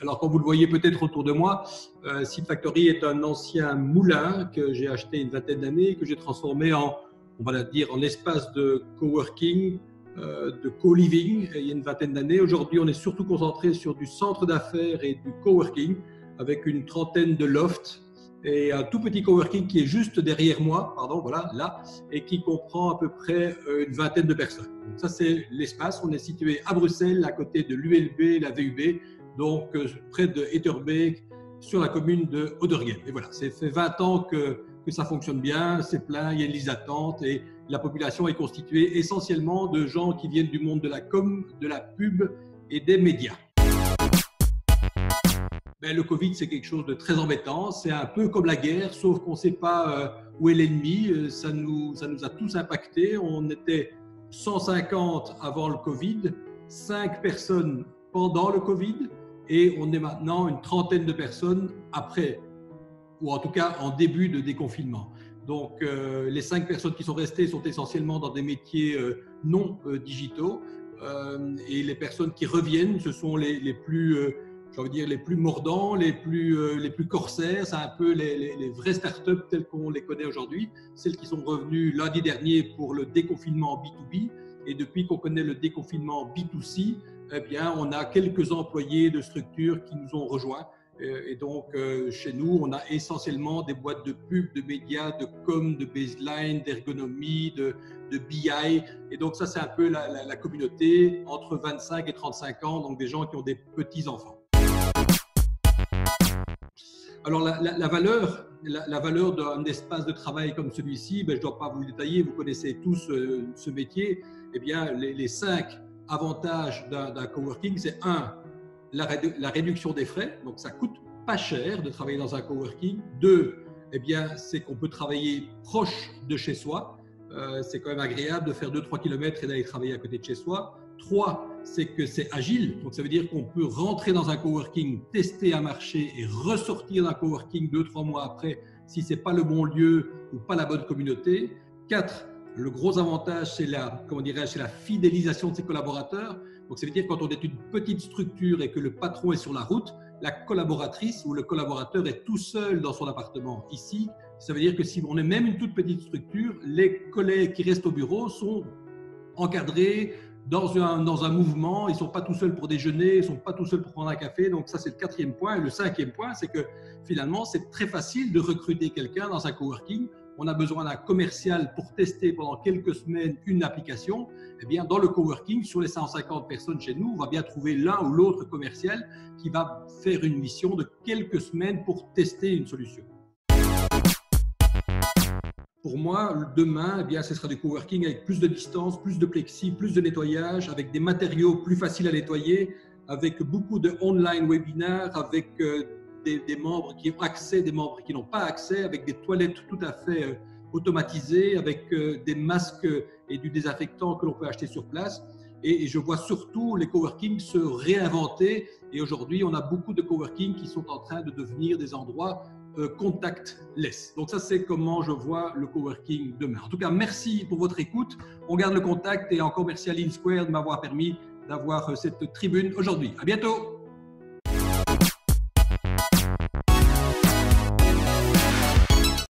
Alors, comme vous le voyez peut-être autour de moi, Seed Factory est un ancien moulin que j'ai acheté une vingtaine d'années, que j'ai transformé en, on va dire, en espace de coworking, de co-living il y a une vingtaine d'années. Aujourd'hui, on est surtout concentré sur du centre d'affaires et du coworking avec une trentaine de lofts et un tout petit coworking qui est juste derrière moi, pardon, voilà, là, et qui comprend à peu près une vingtaine de personnes. Donc ça, c'est l'espace. On est situé à Bruxelles, à côté de l'ULB, la VUB, donc près de Etterbeek, sur la commune de Ouderghem. Et voilà, ça fait 20 ans que ça fonctionne bien, c'est plein, il y a une liste d'attente et la population est constituée essentiellement de gens qui viennent du monde de la com, de la pub et des médias. Ben, le Covid, c'est quelque chose de très embêtant. C'est un peu comme la guerre, sauf qu'on ne sait pas où est l'ennemi. Ça nous a tous impactés. On était 150 avant le Covid, 5 personnes pendant le Covid et on est maintenant une trentaine de personnes après, ou en tout cas en début de déconfinement. Donc, les 5 personnes qui sont restées sont essentiellement dans des métiers non digitaux et les personnes qui reviennent, ce sont les plus j'ai envie de dire les plus mordants, les plus corsaires, c'est un peu les vraies startups telles qu'on les connaît aujourd'hui, celles qui sont revenues lundi dernier pour le déconfinement B2B et depuis qu'on connaît le déconfinement B2C, eh bien, on a quelques employés de structures qui nous ont rejoints et donc chez nous, on a essentiellement des boîtes de pub, de médias, de com, de baseline, d'ergonomie, de BI et donc ça c'est un peu la communauté entre 25 et 35 ans, donc des gens qui ont des petits-enfants. Alors, la valeur d'un espace de travail comme celui-ci, ben, je ne dois pas vous le détailler, vous connaissez tous ce métier. Eh bien, les 5 avantages d'un coworking, c'est 1, la réduction des frais, donc ça ne coûte pas cher de travailler dans un coworking. 2, eh bien, c'est qu'on peut travailler proche de chez soi. C'est quand même agréable de faire 2-3 km et d'aller travailler à côté de chez soi. 3, c'est que c'est agile, donc ça veut dire qu'on peut rentrer dans un coworking, tester un marché et ressortir d'un coworking 2-3 mois après si ce n'est pas le bon lieu ou pas la bonne communauté. 4, le gros avantage, c'est la fidélisation de ses collaborateurs. Donc ça veut dire quand on est une petite structure et que le patron est sur la route, la collaboratrice ou le collaborateur est tout seul dans son appartement. Ici, ça veut dire que si on est même une toute petite structure, les collègues qui restent au bureau sont encadrés dans un mouvement, ils ne sont pas tout seuls pour déjeuner, ils ne sont pas tout seuls pour prendre un café. Donc ça, c'est le 4e point. Et le 5e point, c'est que finalement, c'est très facile de recruter quelqu'un dans un coworking. On a besoin d'un commercial pour tester pendant quelques semaines une application. Eh bien, dans le coworking, sur les 150 personnes chez nous, on va bien trouver l'un ou l'autre commercial qui va faire une mission de quelques semaines pour tester une solution. Pour moi, demain, eh bien, ce sera du coworking avec plus de distance, plus de plexi, plus de nettoyage, avec des matériaux plus faciles à nettoyer, avec beaucoup de online webinaires, avec des membres qui ont accès, des membres qui n'ont pas accès, avec des toilettes tout à fait automatisées, avec des masques et du désinfectant que l'on peut acheter sur place. Et je vois surtout les coworking se réinventer. Et aujourd'hui, on a beaucoup de coworking qui sont en train de devenir des endroits contactless. Donc ça, c'est comment je vois le coworking demain. En tout cas, merci pour votre écoute. On garde le contact et encore merci à Lean Square de m'avoir permis d'avoir cette tribune aujourd'hui. À bientôt.